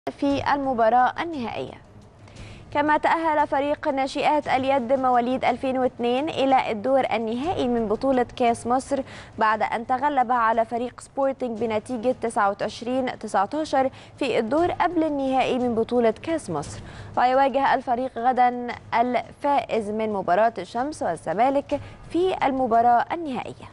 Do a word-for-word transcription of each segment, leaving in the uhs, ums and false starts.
في المباراة النهائية. كما تأهل فريق ناشئات اليد مواليد ألفين واثنين إلى الدور النهائي من بطولة كأس مصر بعد أن تغلب على فريق سبورتنج بنتيجة تسعة وعشرين تسعة عشر في الدور قبل النهائي من بطولة كأس مصر. ويواجه الفريق غدا الفائز من مباراة الشمس والزمالك في المباراة النهائية.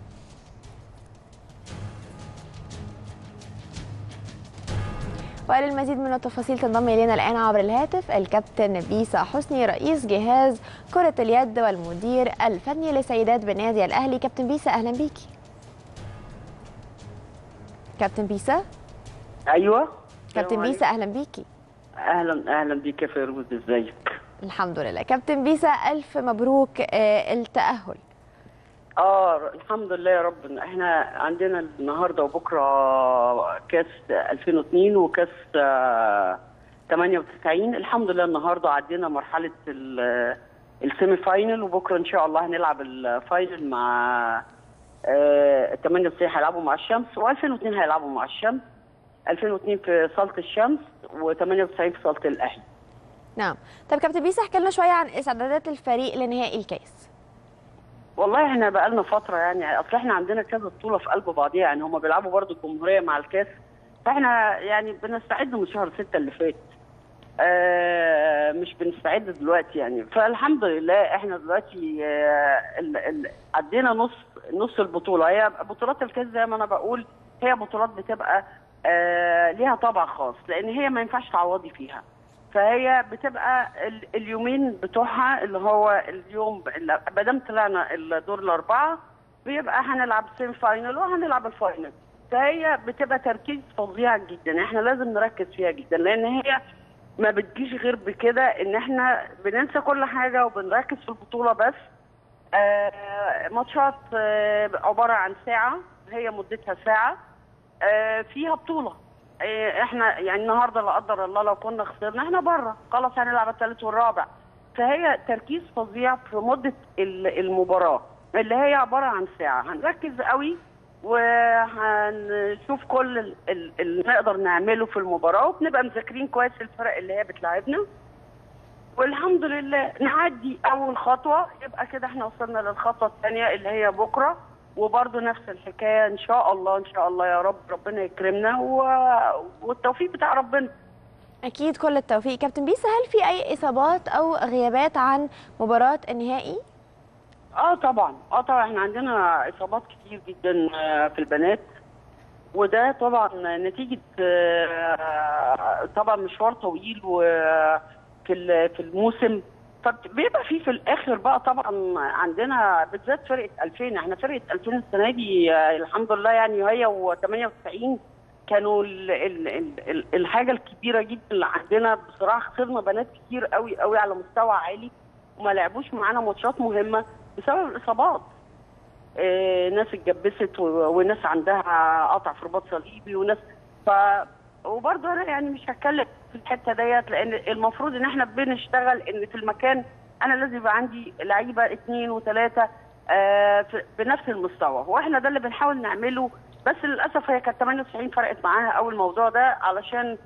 وللمزيد من التفاصيل تنضم إلينا الآن عبر الهاتف الكابتن بيسا حسني رئيس جهاز كرة اليد والمدير الفني لسيدات بالنادي الأهلي. كابتن بيسا أهلا بيكي. كابتن بيسا. ايوه كابتن بيسا أهلا بيكي. اهلا اهلا بيك يا فيروز، ازيك؟ الحمد لله. كابتن بيسا ألف مبروك التأهل. اه الحمد لله يا رب. احنا عندنا النهارده وبكره كاس ألفين واثنين وكاس ثمانية وتسعين. الحمد لله النهارده عدينا مرحله السيمي فاينل، وبكره ان شاء الله هنلعب الفاينل مع ثمانية وتسعين هيلعبوا مع الشمس، و2002 هيلعبوا مع الشمس. ألفين واثنين في صاله الشمس وثمانية وتسعين في صاله الاهلي. نعم. طب كابتن بيسا احكي لنا شويه عن استعدادات الفريق لنهائي الكاس. والله احنا بقالنا فتره يعني اصل احنا عندنا كذا بطوله في قلب بعضيها، يعني هم بيلعبوا برضو الجمهوريه مع الكاس، فاحنا يعني بنستعد من شهر ستة اللي فات. آه مش بنستعد دلوقتي يعني، فالحمد لله احنا دلوقتي آه ال ال عدينا نص نص البطوله. هي بطولات الكاس زي ما انا بقول هي بطولات بتبقى آه ليها طابع خاص، لان هي ما ينفعش تعوضي فيها. فهي بتبقى اليومين بتوعها اللي هو اليوم ما دام طلعنا الدور الاربعه بيبقى هنلعب سيمي فاينل وهنلعب الفاينل. فهي بتبقى تركيز فظيع جدا، احنا لازم نركز فيها جدا، لان هي ما بتجيش غير بكده ان احنا بننسى كل حاجه وبنركز في البطوله بس. آه ماتشات آه عباره عن ساعه، هي مدتها ساعه آه فيها بطوله. احنا يعني النهارده لا قدر الله لو كنا خسرنا احنا بره خلاص هنلعب الثالث والرابع. فهي تركيز فظيع في مده المباراه اللي هي عباره عن ساعه، هنركز قوي وهنشوف كل اللي نقدر نعمله في المباراه، وبنبقى مذاكرين كويس الفرق اللي هي بتلاعبنا، والحمد لله نعدي اول خطوه يبقى كده احنا وصلنا للخطوه الثانيه اللي هي بكره، وبرضه نفس الحكايه ان شاء الله ان شاء الله يا رب ربنا يكرمنا و... والتوفيق بتاع ربنا. اكيد كل التوفيق. كابتن بيسا هل في اي اصابات او غيابات عن مباراه النهائي؟ اه طبعا اه طبعا احنا عندنا اصابات كتير جدا في البنات، وده طبعا نتيجه طبعا مشوار طويل وفي في الموسم، فبيبقى في في الاخر بقى طبعا عندنا بالذات فرقه ألفين. احنا فرقه ألفين السنه دي الحمد لله يعني هي وثمانية وتسعين كانوا ال ال ال الحاجه الكبيره جدا اللي عندنا. بصراحه خسرنا بنات كتير قوي قوي على مستوى عالي وما لعبوش معانا ماتشات مهمه بسبب الاصابات. اه ناس اتجبست وناس عندها قطع في رباط صليبي وناس ف وبرضه انا يعني مش هتكلم في الحته ديت، لان المفروض ان احنا بنشتغل ان في المكان انا لازم يبقى عندي لعيبه اثنين وثلاثه آه بنفس المستوى، واحنا ده اللي بنحاول نعمله. بس للاسف هي كانت ثمانية وتسعين فرقت معاها اول الموضوع ده علشان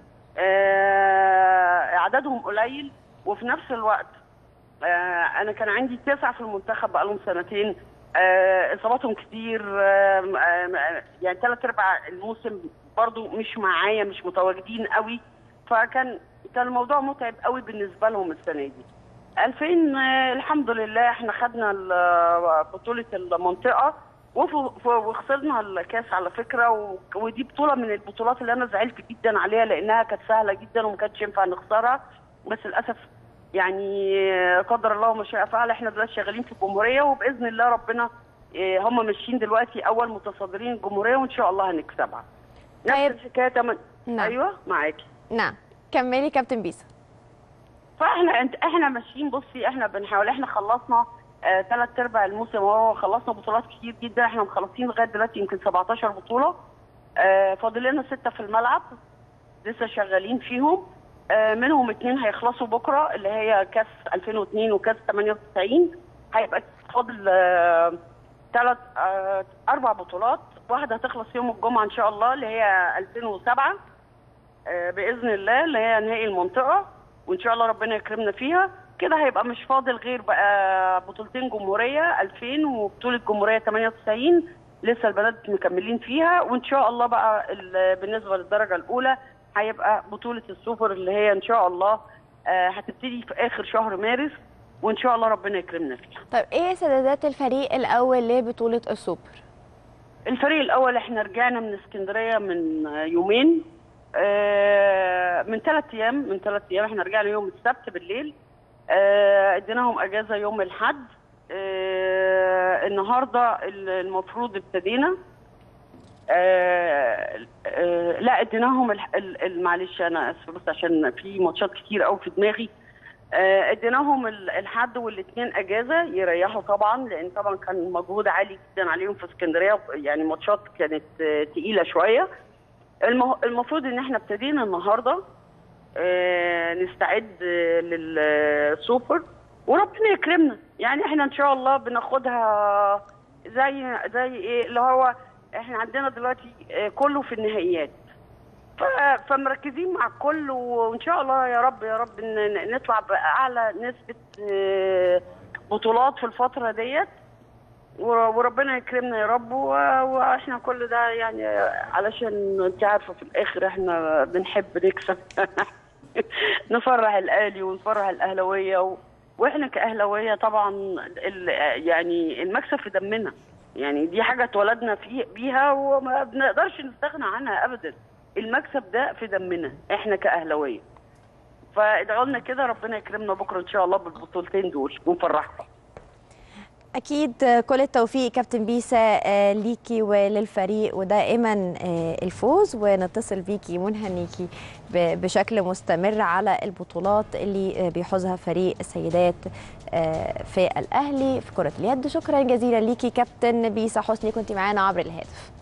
آه عددهم قليل، وفي نفس الوقت آه انا كان عندي تسعه في المنتخب بقالهم سنتين آه اصاباتهم كتير آه آه يعني ثلاث ارباع الموسم برضو مش معايا مش متواجدين قوي، فكان كان الموضوع متعب قوي بالنسبه لهم السنه دي. ألفين آه الحمد لله احنا خدنا بطوله المنطقه وخسرنا الكاس على فكره، ودي بطوله من البطولات اللي انا زعلت جدا عليها لانها كانت سهله جدا وما كانتش ينفع نخسرها، بس للاسف يعني قدر الله وما شاء فعل. احنا دلوقتي شغالين في الجمهوريه وباذن الله ربنا هم ماشيين دلوقتي اول متصدرين الجمهوريه وان شاء الله هنكسبها. نفس طيب. الحكايه تمن... نعم. ايوه معاكي. نعم كملي كابتن بيسا. فاحنا انت احنا ماشيين. بصي احنا بنحاول، احنا خلصنا ثلاث آه ارباع الموسم اهو، خلصنا بطولات كتير جدا، احنا مخلصين لغايه دلوقتي يمكن سبعتاشر بطوله. آه فاضل لنا سته في الملعب لسه شغالين فيهم، آه منهم اثنين هيخلصوا بكره اللي هي كاس ألفين واثنين وكاس ثمانية وتسعين. هيبقى فاضل ثلاث آه آه اربع بطولات، واحده هتخلص يوم الجمعه ان شاء الله اللي هي ألفين وسبعة، باذن الله اللي هي نهائي المنطقه، وان شاء الله ربنا يكرمنا فيها. كده هيبقى مش فاضل غير بقى بطولتين جمهوريه ألفين وبطوله جمهوريه ثمانية وتسعين لسه البنات مكملين فيها، وان شاء الله بقى بالنسبه للدرجه الاولى هيبقى بطوله السوبر اللي هي ان شاء الله هتبتدي في اخر شهر مارس، وان شاء الله ربنا يكرمنا فيها. طيب ايه استعدادات الفريق الاول لبطوله السوبر؟ الفريق الاول احنا رجعنا من اسكندريه من يومين، من ثلاث ايام من ثلاث ايام احنا رجعنا يوم السبت بالليل، اديناهم اجازه يوم الاحد. النهارده المفروض ابتدينا لا اديناهم معلش انا اسفه بس عشان في ماتشات كتير قوي في دماغي. اديناهم الحد والاثنين اجازه يريحوا طبعا، لان طبعا كان مجهود عالي جدا عليهم في اسكندريه، يعني ماتشات كانت تقيله شويه. المفروض ان احنا ابتدينا النهارده نستعد للسوبر وربنا يكرمنا، يعني احنا ان شاء الله بناخدها زي زي ايه اللي هو احنا عندنا دلوقتي كله في النهائيات، فمركزين مع الكل، وان شاء الله يا رب يا رب نطلع باعلى نسبه بطولات في الفتره ديت، وربنا يكرمنا يا رب. واحنا كل ده يعني علشان انت عارفه في الاخر احنا بنحب نكسب نفرح الاهلي ونفرح الاهلاويه، واحنا كاهلاويه طبعا يعني المكسب في دمنا، يعني دي حاجه اتولدنا فيه بيها وما بنقدرش نستغنى عنها ابدا. المكسب ده في دمنا احنا كاهلاويه، فادعوا لنا كده ربنا يكرمنا بكره ان شاء الله بالبطولتين دول ونفرحكم. اكيد كل التوفيق كابتن بيسا ليكي وللفريق، ودائما الفوز، ونتصل بيكي ونهنيكي بشكل مستمر على البطولات اللي بيحوزها فريق السيدات في الاهلي في كرة اليد. شكرا جزيلا ليكي كابتن بيسا حسني، كنت معانا عبر الهاتف.